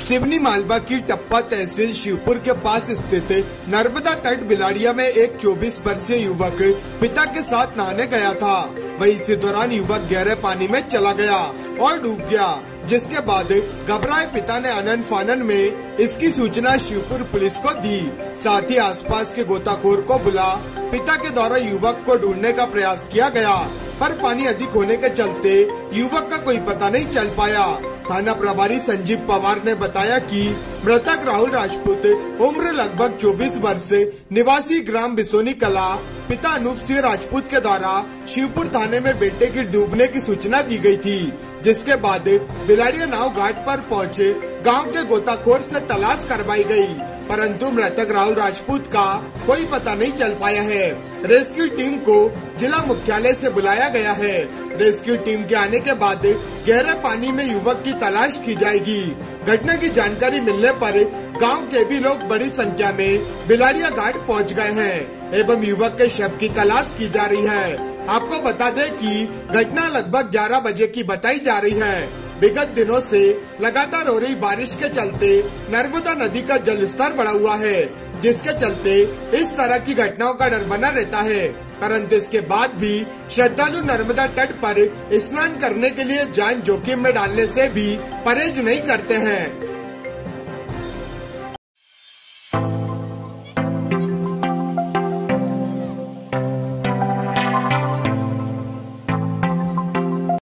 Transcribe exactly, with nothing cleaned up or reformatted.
सिवनी मालवा की टप्पा तहसील शिवपुर के पास स्थित नर्मदा तट बिलाड़िया में एक चौबीस वर्षीय युवक पिता के साथ नहाने गया था। वहीं इसी दौरान युवक गहरे पानी में चला गया और डूब गया, जिसके बाद घबराए पिता ने अनन फानन में इसकी सूचना शिवपुर पुलिस को दी। साथ ही आसपास के गोताखोर को बुला पिता के द्वारा युवक को ढूंढने का प्रयास किया गया, पर पानी अधिक होने के चलते युवक का कोई पता नहीं चल पाया। थाना प्रभारी संजीव पवार ने बताया कि मृतक राहुल राजपूत उम्र लगभग चौबीस वर्ष निवासी ग्राम बिसोनी कला पिता अनूप सिंह राजपूत के द्वारा शिवपुर थाने में बेटे की डूबने की सूचना दी गई थी, जिसके बाद बिलाड़िया नाव घाट पर पहुंचे गांव के गोताखोर से तलाश करवाई गई, परंतु मृतक राहुल राजपूत का कोई पता नहीं चल पाया है। रेस्क्यू टीम को जिला मुख्यालय से बुलाया गया है। रेस्क्यू टीम के आने के बाद गहरे पानी में युवक की तलाश की जाएगी। घटना की जानकारी मिलने पर गांव के भी लोग बड़ी संख्या में बिलाड़िया घाट पहुंच गए हैं एवं युवक के शव की तलाश की जा रही है। आपको बता दें कि घटना लगभग ग्यारह बजे की बताई जा रही है। विगत दिनों से लगातार हो रही बारिश के चलते नर्मदा नदी का जलस्तर बढ़ा हुआ है, जिसके चलते इस तरह की घटनाओं का डर बना रहता है। परंतु इसके बाद भी श्रद्धालु नर्मदा तट पर स्नान करने के लिए जान जोखिम में डालने से भी परहेज नहीं करते हैं।